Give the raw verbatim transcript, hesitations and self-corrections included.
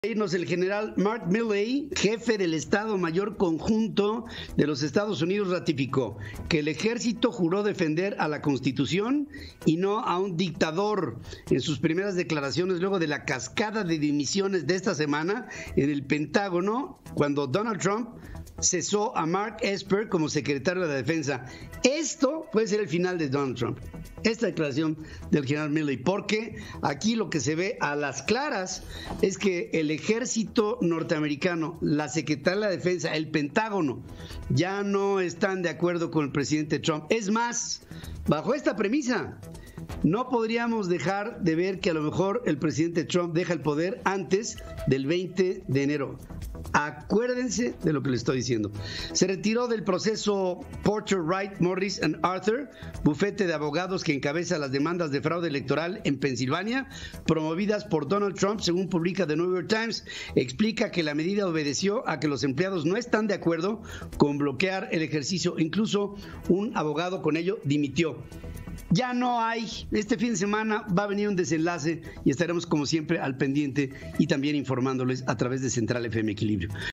Irnos el general Mark Milley, jefe del Estado Mayor Conjunto de los Estados Unidos, ratificó que el ejército juró defender a la Constitución y no a un dictador. En sus primeras declaraciones luego de la cascada de dimisiones de esta semana en el Pentágono, cuando Donald Trump cesó a Mark Esper como secretario de la Defensa. Esto puede ser el final de Donald Trump. Esta declaración del general Milley, porque aquí lo que se ve a las claras es que el ejército norteamericano, la secretaria de la Defensa, el Pentágono, ya no están de acuerdo con el presidente Trump. Es más, bajo esta premisa, no podríamos dejar de ver que a lo mejor el presidente Trump deja el poder antes del veinte de enero. Acuérdense de lo que les estoy diciendo. Se retiró del proceso Porter, Wright, Morris and Arthur, bufete de abogados que encabeza las demandas de fraude electoral en Pensilvania, promovidas por Donald Trump, según publica The New York Times. Explica que la medida obedeció a que los empleados no están de acuerdo con bloquear el ejercicio. Incluso un abogado con ello dimitió. Ya no hay, este fin de semana va a venir un desenlace y estaremos como siempre al pendiente y también informándoles a través de Central F M Equilibrio.